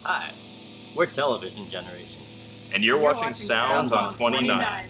Hi, we're Television Generation. And you're watching Sounds on 29.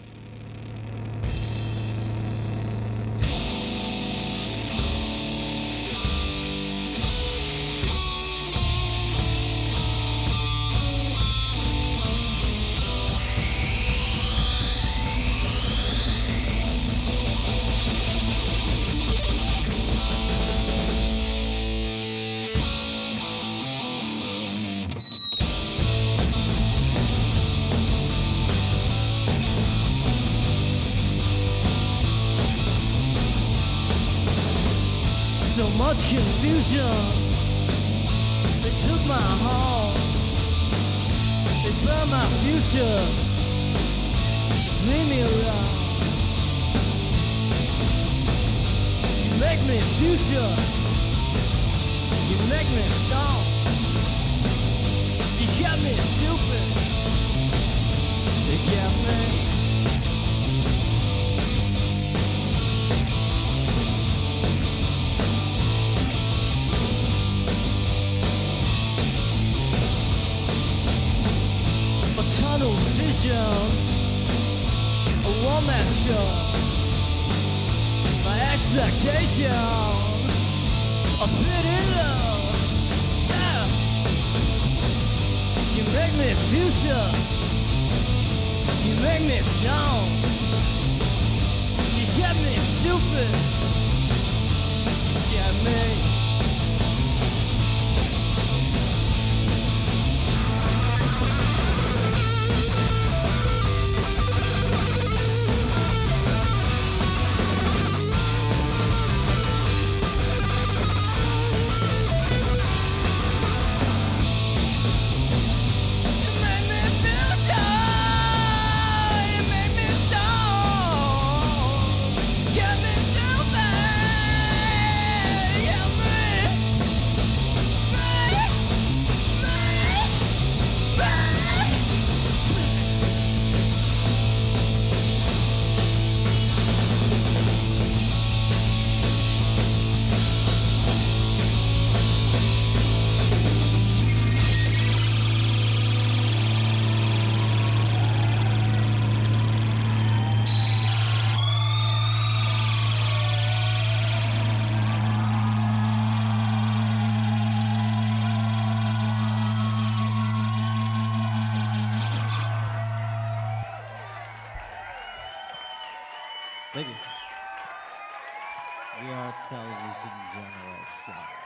So much confusion. They took my home. They burned my future. Just leave me alone. You make me future. You make me stone. You got me stupid. You got me. Tunnel vision, a one-man show. My expectation, a pity low. Yeah. You make me future, you make me stone. You get me stupid, you get me. Thank you. We are Television Generation.